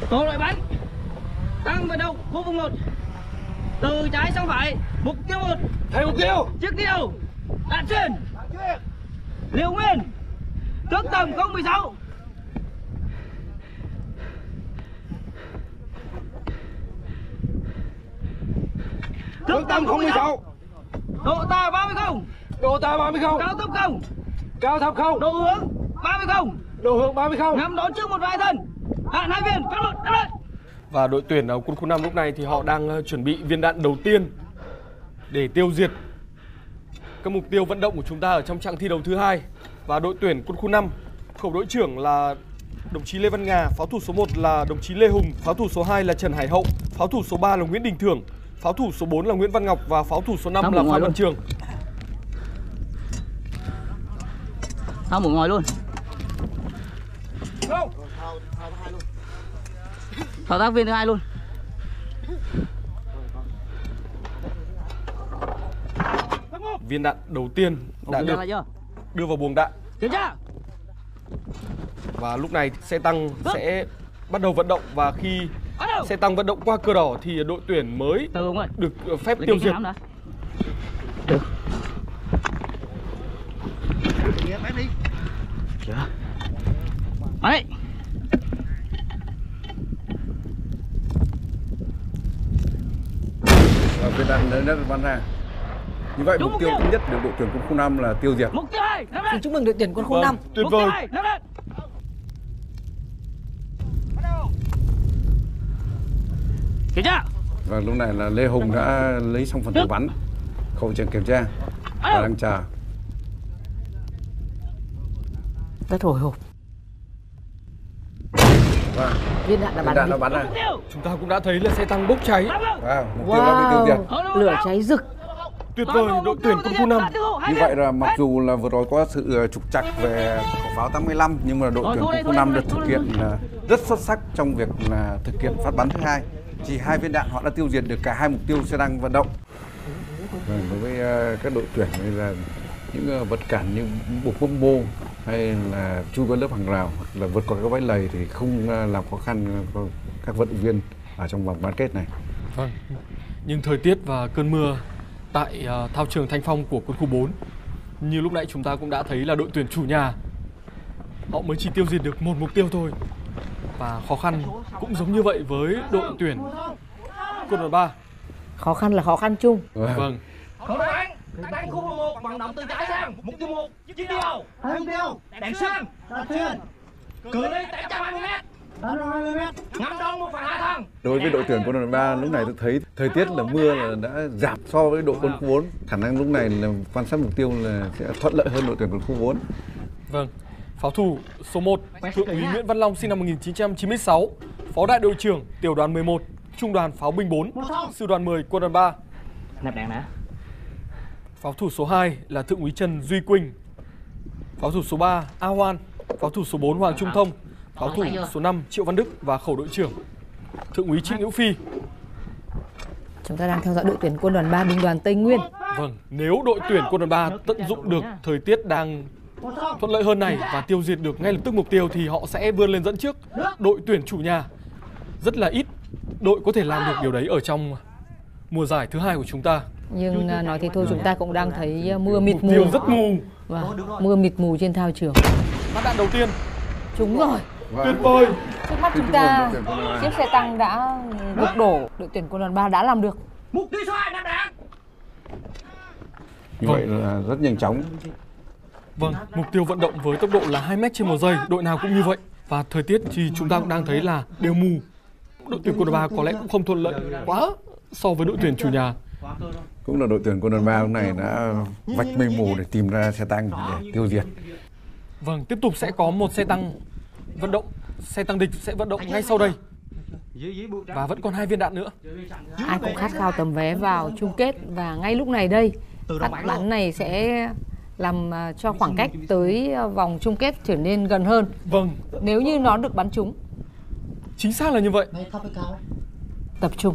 Tổ đội bắn tăng vận động khu vực 1 từ trái sang phải. Mục tiêu 1. Thay mục tiêu. Chiếc tiêu. Đạn xuyên. Liều nguyên. Tước tầm 016. Tước tầm 016. Độ tà 30 không. Độ tà 30 không. Cao tốc không. Cao thấp không. Độ hướng 30 không. Độ hướng 30 không. Ngắm đón trước một vài thân. Đạn 2 viên. Phát lộn. Và đội tuyển quân khu 5 lúc này thì họ đang chuẩn bị viên đạn đầu tiên để tiêu diệt các mục tiêu vận động của chúng ta ở trong chặng thi đấu thứ hai. Và đội tuyển quân khu 5, khẩu đội trưởng là đồng chí Lê Văn Nga, pháo thủ số 1 là đồng chí Lê Hùng, pháo thủ số 2 là Trần Hải Hậu, pháo thủ số 3 là Nguyễn Đình Thưởng, pháo thủ số 4 là Nguyễn Văn Ngọc và pháo thủ số 5 là Phan Văn Trường. Thao mở ngoài luôn. Thao tác viên thứ hai luôn. Viên đạn đầu tiên đã được đưa vào buồng đạn. Kiểm tra. Và lúc này xe tăng sẽ bắt đầu vận động, và khi xe tăng vận động qua cờ đỏ thì đội tuyển mới được phép tiêu diệt. Được. Bắn đi. Viên đạn đã bắn ra. Như vậy mục tiêu thứ nhất được đội tuyển quân khu 5 là tiêu diệt. Mục tiêu 2. Xin chúc mừng đội tuyển quân khu 5. Tuyệt vời. Kiểm tra. Và lúc này là Lê Hùng đã lấy xong phần tử bắn, khẩu trưởng kiểm tra và đang chờ. Rất hồi hộp. Vâng. Viên đạn đã bắn ra. Chúng ta cũng đã thấy là xe tăng bốc cháy. Mục tiêu đã bị tiêu diệt. Lửa cháy rực. Tuyệt vời, đội tuyển quân khu 5. Như vậy là mặc dù là vừa rồi có sự trục trặc về khẩu pháo 85, nhưng mà đội tuyển quân khu 5 được thực hiện rất xuất sắc trong việc là thực hiện phát bắn thứ hai. Chỉ 2 viên đạn họ đã tiêu diệt được cả 2 mục tiêu xe tăng vận động. Đối với các đội tuyển hay là những vật cản như buộc bom bô hay là chui qua lớp hàng rào hoặc là vượt qua các bãi lầy thì không làm khó khăn các vận động viên ở trong vòng bán kết này. Vâng. Nhưng thời tiết và cơn mưa tại thao trường Thanh Phong của quân khu 4, như lúc nãy chúng ta cũng đã thấy là đội tuyển chủ nhà họ mới chỉ tiêu diệt được 1 mục tiêu thôi. Và khó khăn cũng giống như vậy với đội tuyển quân đoàn 3. Khó khăn là khó khăn chung. Vâng. Khẩu đội bắn đánh khu vực 1 vận động từ trái sang. Mục tiêu 1. Chiếc tiêu. Hai mục tiêu. Đạn xuyên. Cự ly 820 m. Ngắm đón 1/2 thân. Đối với đội tuyển quân đoàn 3 lúc này tôi thấy thời tiết là mưa là đã giảm so với đội quân khu 4. Khả năng lúc này là quan sát mục tiêu là sẽ thuận lợi hơn đội tuyển quân khu 4. Vâng. Pháo thủ số 1 Thượng úy Nguyễn Văn Long sinh năm 1996, phó đại đội trưởng tiểu đoàn 11, trung đoàn pháo binh 4, sư đoàn 10 quân đoàn 3. Nạp đạn đã. Pháo thủ số 2 là Thượng úy Trần Duy Quỳnh, pháo thủ số 3 A Hoan, pháo thủ số 4 Hoàng Trung Thông, pháo thủ số 5 Triệu Văn Đức và khẩu đội trưởng Thượng úy Trịnh Hữu Phi. Chúng ta đang theo dõi đội tuyển quân đoàn 3 binh đoàn Tây Nguyên. Vâng, nếu đội tuyển quân đoàn 3 tận dụng được thời tiết đang thuận lợi hơn này và tiêu diệt được ngay lập tức mục tiêu thì họ sẽ vươn lên dẫn trước đội tuyển chủ nhà. Rất là ít đội có thể làm được điều đấy ở trong mùa giải thứ hai của chúng ta. Nhưng nói thế thôi, chúng ta cũng đang thấy mưa mịt mù. Rất mù. Mưa mịt mù trên thao trường. Phát đạn đầu tiên. Trúng rồi. Tuyệt vời. Trước mắt chúng ta, chiếc xe tăng đã gục đổ. Đội tuyển quân đoàn 3 đã làm được. Mục tiêu số 2 nạp đạn. Như vậy là rất nhanh chóng. Vâng, mục tiêu vận động với tốc độ là 2 m/giây, đội nào cũng như vậy. Và thời tiết thì chúng ta cũng đang thấy là đều mù. Đội tuyển quân đoàn 3 có lẽ cũng không thuận lợi quá so với đội tuyển chủ nhà. Cũng là đội tuyển quân đoàn 3 lúc này đã vạch mây mù để tìm ra xe tăng để tiêu diệt. Vâng, tiếp tục sẽ có một xe tăng vận động, xe tăng địch sẽ vận động ngay sau đây. Và vẫn còn 2 viên đạn nữa. Ai cũng khát khao tấm vé vào chung kết, và ngay lúc này đây, phát bắn này sẽ làm cho khoảng cách tới vòng chung kết trở nên gần hơn. Vâng. Nếu như nó được bắn trúng. Chính xác là như vậy. Tập trung.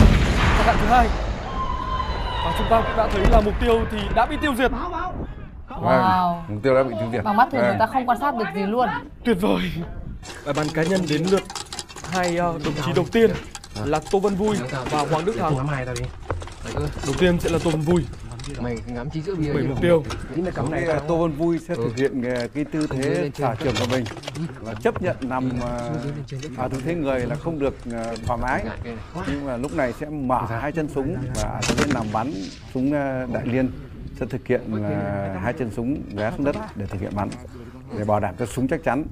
Phát đạn thứ 2. Và chúng ta cũng đã thấy là mục tiêu thì đã bị tiêu diệt. Wow. Mục tiêu đã bị tiêu diệt. Bằng mắt thường Vâng. người ta không quan sát được gì luôn. Tuyệt vời. Bài bắn cá nhân đến lượt hai đồng chí đầu tiên là Tô Văn Vui và Hoàng Đức Thắng. Đầu tiên sẽ là Tô Văn Vui. Mày ngắm chí giữa bia 7 mục tiêu. Tô Văn Vui sẽ thực hiện cái tư thế thả trường của mình và chấp nhận nằm ở tư thế người là không được thoải mái, nhưng mà lúc này sẽ mở hai chân súng và sẽ nằm bắn súng đại liên, sẽ thực hiện hai chân súng ghé xuống đất để thực hiện bắn để bảo đảm cho súng chắc chắn.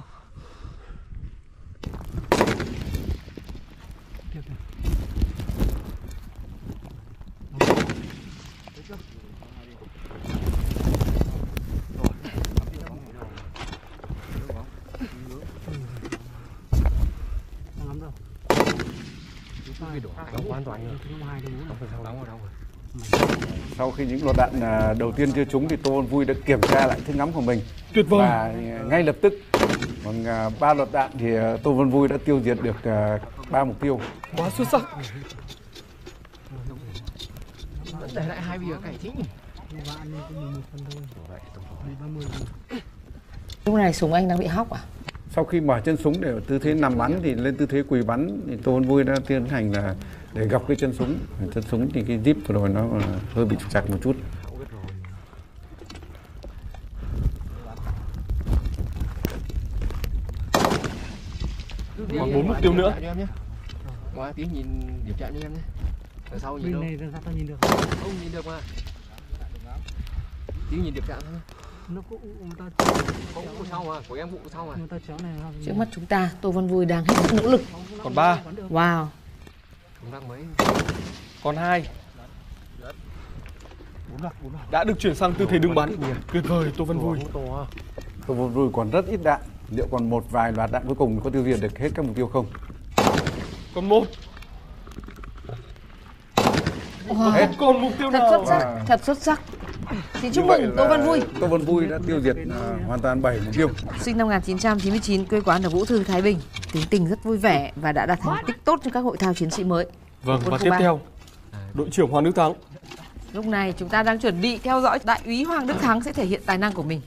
Sau khi những loạt đạn đầu tiên chưa trúng thì Tô Văn Vui đã kiểm tra lại thức ngắm của mình. Tuyệt vời. Và ngay lập tức bằng 3 loạt đạn thì Tô Văn Vui đã tiêu diệt được 3 mục tiêu. Quá xuất sắc. Vẫn để lại 2 bia cải chính. Lúc này súng anh đang bị hóc à? Sau khi mở chân súng để tư thế nằm bắn thì lên tư thế quỳ bắn thì Tô Văn Vui đã tiến hành là để gập cái chân súng. Chân súng thì cái zip vừa rồi nó hơi bị trục trặc một chút. Còn 4 mục tiêu nữa. Qua tiếng nhìn điểm chạm cho em nhé. Ở sau nhìn đâu? Bên này ra tao nhìn được. Không nhìn được mà. Tiếng nhìn điểm chạm thôi. Nó cũng ta Có vụ sau mà, của em vụ sau mà. ta chéo này làm Trước mắt chúng ta, Tô Văn Vui đang hết sức nỗ lực. Còn 3. Wow. Không đang mấy. Còn 2. Đã được chuyển sang tư thế đứng bắn. Tuyệt vời Tô Văn Vui. Tô Văn Vui còn rất ít đạn. Liệu còn một vài loạt đạn cuối cùng có tiêu diệt được hết các mục tiêu không? Còn 1. Wow. Còn mục tiêu Thật nào? xuất sắc, thật xuất sắc. Xin chúc Như vậy mừng là Tô Văn Vui. Tô Văn Vui đã tiêu diệt hoàn toàn 7 mục tiêu. Sinh năm 1999, quê quán ở Vũ Thư, Thái Bình. Tính tình rất vui vẻ và đã đạt thành tích tốt trong các hội thao chiến sĩ mới. Vâng, Quân và khu tiếp 3. theo đội trưởng Hoàng Đức Thắng. Lúc này chúng ta đang chuẩn bị theo dõi đại úy Hoàng Đức Thắng sẽ thể hiện tài năng của mình.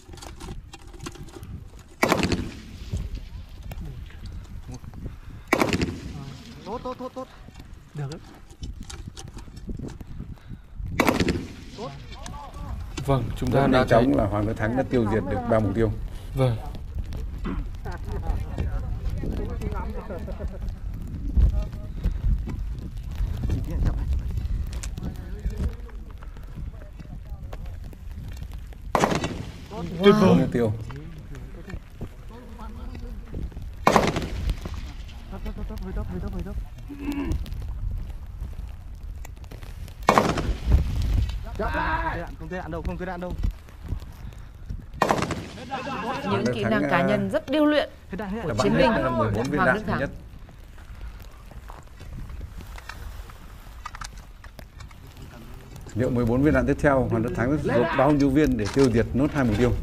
Tốt. được đấy. Vâng, chúng ta Rất đã nhanh chóng là Hoàng Đức Thắng đã tiêu diệt được 3 mục tiêu. Vâng. Tuyệt vời. 4 mục tiêu. Hơi thấp. Không thấy đạn đâu. Những kỹ năng cá nhân rất điêu luyện Hết đạn. Là chiến bắn binh hết 14 viên Hoàng đạn Đức Thắng. nhất. Liệu 14 viên đạn tiếp theo Hoàng Đức Thắng sẽ rút bao nhiêu viên để tiêu diệt nốt 2 mục tiêu?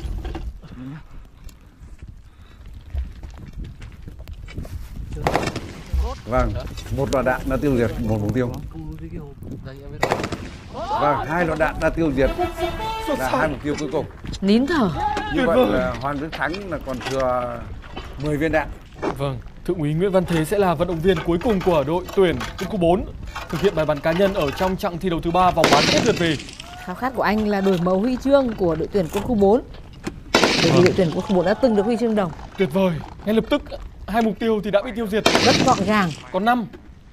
Vâng, một loạt đạn đã tiêu diệt một mục tiêu. Đây em biết rồi. Vâng, 2 loạt đạn đã tiêu diệt là 2 mục tiêu cuối cùng. Nín thở. Như vậy là Hoàng Đức Thắng là còn thừa 10 viên đạn. Vâng, Thượng úy Nguyễn Văn Thế sẽ là vận động viên cuối cùng của đội tuyển quân khu 4 thực hiện bài bắn cá nhân ở trong chặng thi đấu thứ 3 vòng bán kết lượt về. Khao khát của anh là đổi màu huy chương của đội tuyển quân khu 4. Bởi vì đội tuyển quân khu 4 đã từng được huy chương đồng. Tuyệt vời. Ngay lập tức 2 mục tiêu thì đã bị tiêu diệt. Rất gọn gàng, Còn 5.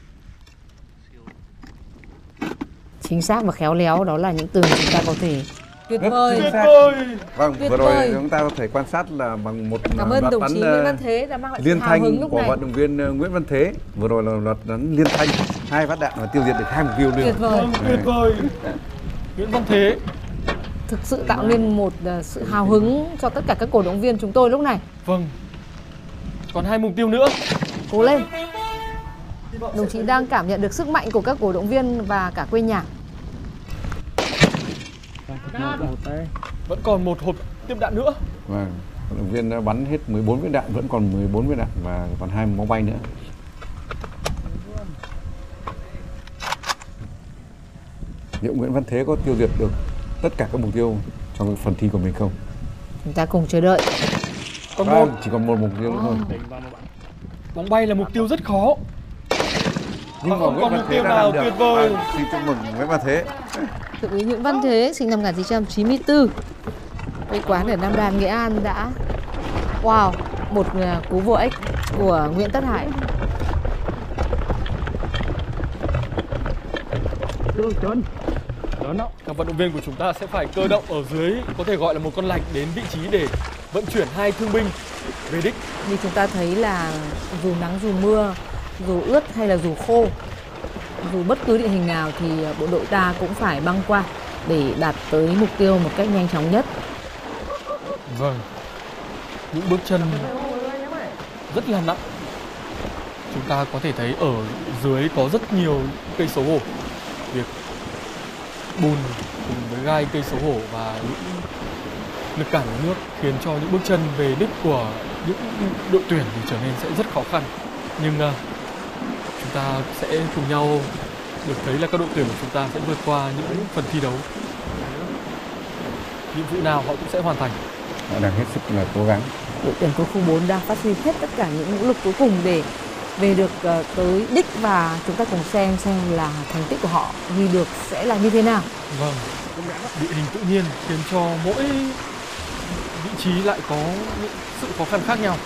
chính xác và khéo léo, đó là những từ chúng ta có thể tuyệt vời. Tuyệt vời. Vâng, Tuyệt vừa rồi vời. chúng ta có thể quan sát là bằng một Cảm ơn loạt đồng bắn, chí Nguyễn Văn Thế đã mang lại sự liên hào hứng thanh lúc của này. vận động viên Nguyễn Văn Thế. Vừa rồi là loạt bắn liên thanh, 2 phát đạn và tiêu diệt được 2 mục tiêu Tuyệt liền. vời. Tuyệt vời. Nguyễn Văn Thế. Thực sự tạo nên một sự hào hứng cho tất cả các cổ động viên chúng tôi lúc này. Vâng. Còn 2 mục tiêu nữa. Cố lên. Đồng chí đang cảm nhận được sức mạnh của các cổ động viên và cả quê nhà. Vẫn còn một hộp tiếp đạn nữa. Vâng, vận động viên đã bắn hết 14 viên đạn, vẫn còn 14 viên đạn và còn 2 máu bay nữa. Liệu Nguyễn Văn Thế có tiêu diệt được tất cả các mục tiêu trong cái phần thi của mình không? Chúng ta cùng chờ đợi. Chỉ còn một mục tiêu nữa thôi. Bóng bay là mục tiêu rất khó. Nhưng mà không Nguyễn còn Văn mục Thế tiêu đã nào làm được. tuyệt vời. Xin chúc mừng Nguyễn Văn Thế. Thượng úy Nguyễn Văn Thế sinh năm 1994, quê quán ở Nam Đàn, Nghệ An đã một cú vô ích của Nguyễn Tất Hải. Các vận động viên của chúng ta sẽ phải cơ động ở dưới, có thể gọi là một con lạch, đến vị trí để vận chuyển 2 thương binh về đích. Như chúng ta thấy là dù nắng dù mưa, dù ướt hay là dù khô, dù bất cứ địa hình nào thì bộ đội ta cũng phải băng qua để đạt tới mục tiêu một cách nhanh chóng nhất. Vâng, những bước chân rất là nặng. Chúng ta có thể thấy ở dưới có rất nhiều cây xấu hổ. Việc bùn cùng với gai cây xấu hổ và những lực cản của nước khiến cho những bước chân về đích của những đội tuyển thì trở nên sẽ rất khó khăn. Nhưng chúng ta sẽ cùng nhau được thấy là các đội tuyển của chúng ta sẽ vượt qua những phần thi đấu. Nhiệm vụ nào họ cũng sẽ hoàn thành. Họ đang hết sức là cố gắng. Đội tuyển quân khu 4 đang phát huy hết tất cả những nỗ lực cuối cùng để về được tới đích, và chúng ta cùng xem là thành tích của họ ghi được sẽ là như thế nào. Vâng, địa hình tự nhiên khiến cho mỗi vị trí lại có những sự khó khăn khác nhau.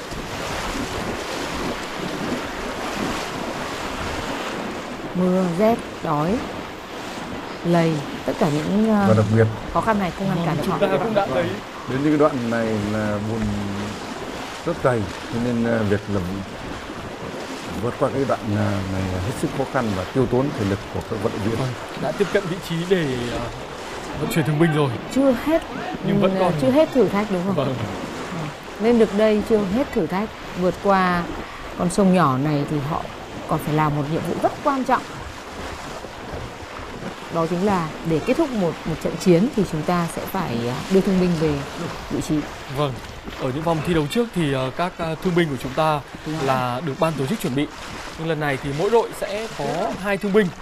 Mưa, rét, đói, lầy, tất cả những Và đặc biệt khó khăn này không ngăn cản được họ. Chúng ta cũng đã thấy đến những cái đoạn này là bùn rất dày, cho nên việc là vượt qua cái đoạn này là hết sức khó khăn và tiêu tốn thể lực của các vận động viên. đã tiếp cận vị trí để vận chuyển thương binh rồi. Chưa hết, Nhưng vẫn còn chưa hết thử thách, đúng không? Vâng. Lên được đây chưa hết thử thách, vượt qua con sông nhỏ này thì họ còn phải làm một nhiệm vụ rất quan trọng. Đó chính là để kết thúc một trận chiến thì chúng ta sẽ phải đưa thương binh về vị trí. Vâng, ở những vòng thi đấu trước thì các thương binh của chúng ta là được ban tổ chức chuẩn bị. Nhưng lần này thì mỗi đội sẽ có 2 thương binh.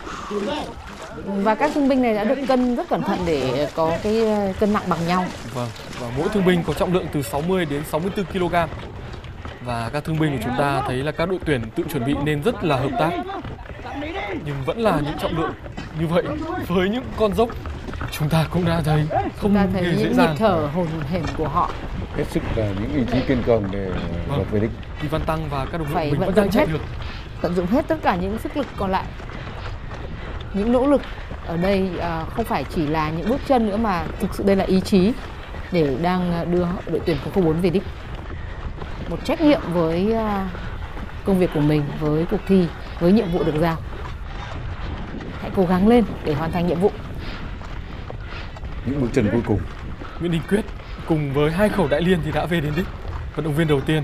Và các thương binh này đã được cân rất cẩn thận để có cái cân nặng bằng nhau. Vâng, và mỗi thương binh có trọng lượng từ 60 đến 64 kg. Và các thương binh của chúng ta thấy là các đội tuyển tự chuẩn bị nên rất là hợp tác. Nhưng vẫn là những trọng lượng như vậy với những con dốc chúng ta cũng đã thấy không hề dễ những dàng. nhịp thở hồn hển của họ. Hết sức là những ý chí kiên cường để vượt về đích. Thì Văn Tăng và các đồng đội Phải mình vận vẫn đang dụng chạy hết, được. tận dụng hết tất cả những sức lực còn lại. Những nỗ lực ở đây không phải chỉ là những bước chân nữa, mà thực sự đây là ý chí để đang đưa đội tuyển quân khu 4 về đích. Một trách nhiệm với công việc của mình, với cuộc thi, với nhiệm vụ được giao. Hãy cố gắng lên để hoàn thành nhiệm vụ. Những bước chân cuối cùng. Nguyễn Đình Quyết cùng với 2 khẩu đại liên thì đã về đến đích. Vận động viên đầu tiên.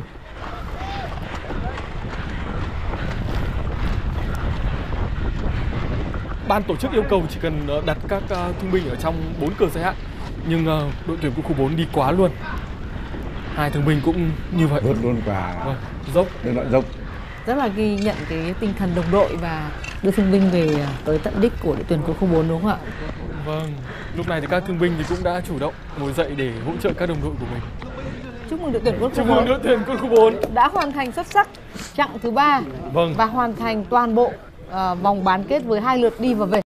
Ban tổ chức yêu cầu chỉ cần đặt các thương binh ở trong 4 cửa giới hạn, nhưng đội tuyển quân khu 4 đi quá luôn. 2 thương binh cũng như vậy. Vượt luôn cả dốc. đường đoạn dốc. Rất là ghi nhận cái tinh thần đồng đội và đưa thương binh về tới tận đích của đội tuyển quân khu 4, đúng không ạ? Vâng, lúc này thì các thương binh thì cũng đã chủ động ngồi dậy để hỗ trợ các đồng đội của mình. Chúc mừng đội tuyển quân khu Chúc mừng 4 đội tuyển quân khu 4 đã hoàn thành xuất sắc chặng thứ 3. Vâng. Và hoàn thành toàn bộ vòng bán kết với 2 lượt đi và về.